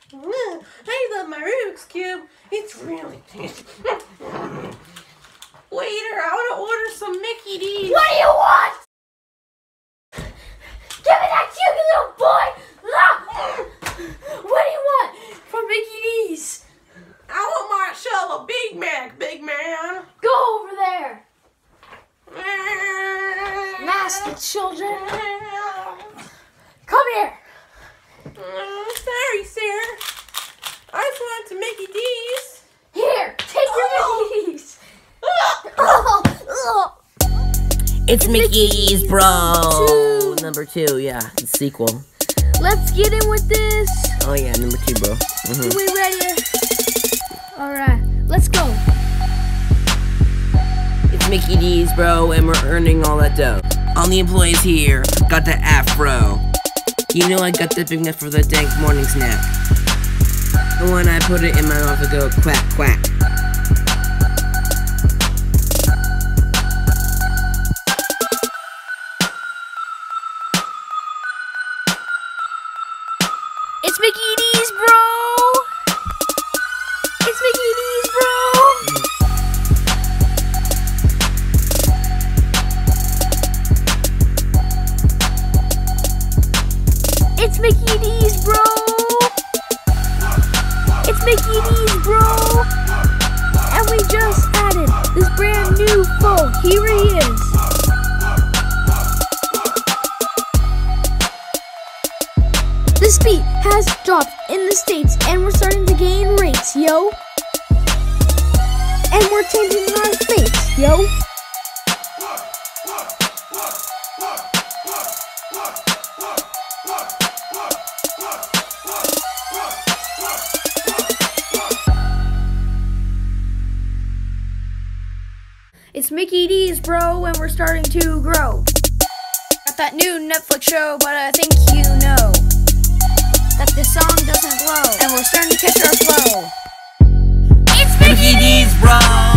I love my Rubik's Cube. It's really tasty. Waiter, I want to order some Mickey D's. What do you want? Give me that cube, you little boy! What do you want from Mickey D's? I want myself a Big Mac, big man. Go over there. Nasty children. Come here. Sorry, sir. I just wanted some Mickey D's. Here, take your Mickey D's. It's Mickey's, bro. Number 2, yeah, the sequel. Let's get in with this. Oh yeah, number 2, bro. We ready? Alright, let's go. It's Mickey D's, bro, and we're earning all that dough. All the employees here got the afro. You know I got the Big Mac for the dank morning snack. And when I put it in my mouth, I go quack, quack. It's Mickey D's, bro. It's Mickey D's, bro. It's Mickey D's, bro. It's Mickey D's, bro. And we just added this brand new foe. Here he is. The speed has dropped in the States and we're starting to gain rates, yo. And we're changing our face, yo. It's Mickey D's, bro, and we're starting to grow. Got that new Netflix show, but I think you know that the song doesn't blow, and we're starting to catch our flow. It's Mickey Mickey D's, bro.